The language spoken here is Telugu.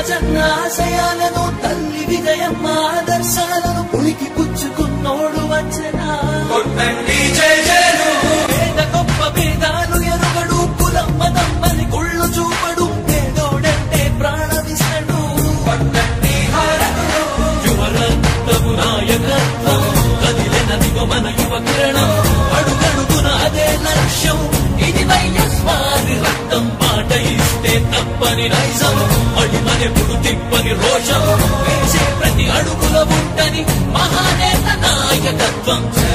రాజన్న ఆశయాలను తల్లి విజయమ్మ ఆదర్శాలను పులికి పుచ్చుకున్నోడు వచ్చనా పేద గొప్ప భేదాలు ఎరుగడు కులం మతం అని కుళ్ళు చూపడు పేదోడంటే ప్రాణమిస్తాడు యువరత్నము నాయకత్వం కదిలినదిగో మన యువ కిరణం అడుగడుగున అదే లక్ష్యం ఇది వైఎస్ఆర్ రక్తం మాట ఇస్తే తప్పని నైజం అడిమనెప్పుడు తిప్పని రోషం వేసే ప్రతి అడుగుల ఉంటని మహానేత నాయకత్వం